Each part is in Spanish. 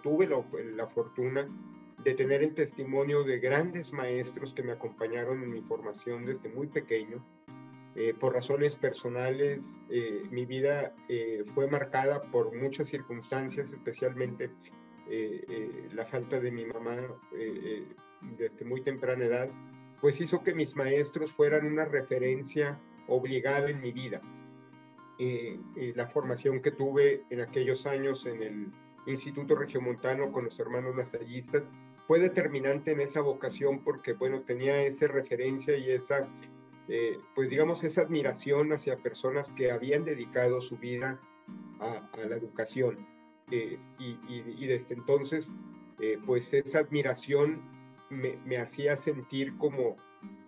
tuve la fortuna de tener el testimonio de grandes maestros que me acompañaron en mi formación desde muy pequeño. Por razones personales, mi vida fue marcada por muchas circunstancias, especialmente la falta de mi mamá desde muy temprana edad, pues hizo que mis maestros fueran una referencia obligada en mi vida. La formación que tuve en aquellos años en el Instituto Regiomontano con los hermanos lasallistas fue determinante en esa vocación porque, bueno, tenía esa referencia y esa, pues digamos, esa admiración hacia personas que habían dedicado su vida a la educación. Y desde entonces, pues esa admiración me hacía sentir como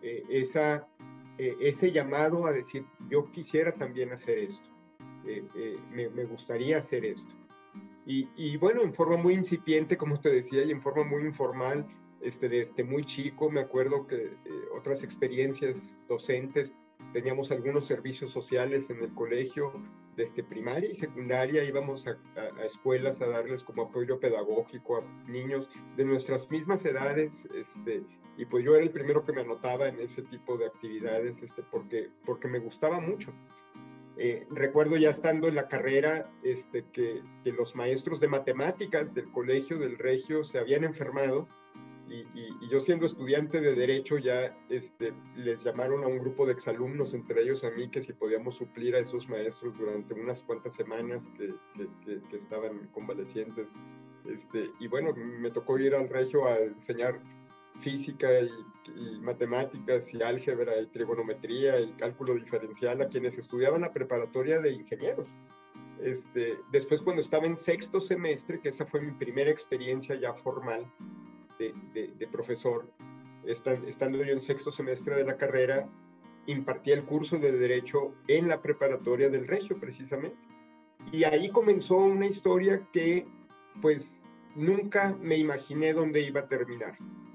ese llamado a decir, yo quisiera también hacer esto, me gustaría hacer esto. Y bueno, en forma muy incipiente, como te decía, y en forma muy informal, desde muy chico, me acuerdo que otras experiencias docentes, teníamos algunos servicios sociales en el colegio, desde primaria y secundaria, íbamos a escuelas a darles como apoyo pedagógico a niños de nuestras mismas edades, y pues yo era el primero que me anotaba en ese tipo de actividades, porque me gustaba mucho. Recuerdo ya estando en la carrera que los maestros de matemáticas del colegio del Regio se habían enfermado y yo siendo estudiante de Derecho ya les llamaron a un grupo de exalumnos, entre ellos a mí, que si podíamos suplir a esos maestros durante unas cuantas semanas que estaban convalecientes. Y bueno, me tocó ir al Regio a enseñar física y matemáticas y álgebra y trigonometría y cálculo diferencial a quienes estudiaban la preparatoria de ingenieros. Después, cuando estaba en sexto semestre, que esa fue mi primera experiencia ya formal de profesor, estando yo en sexto semestre de la carrera, impartí el curso de Derecho en la preparatoria del Regio, precisamente. Y ahí comenzó una historia que, pues, nunca me imaginé dónde iba a terminar.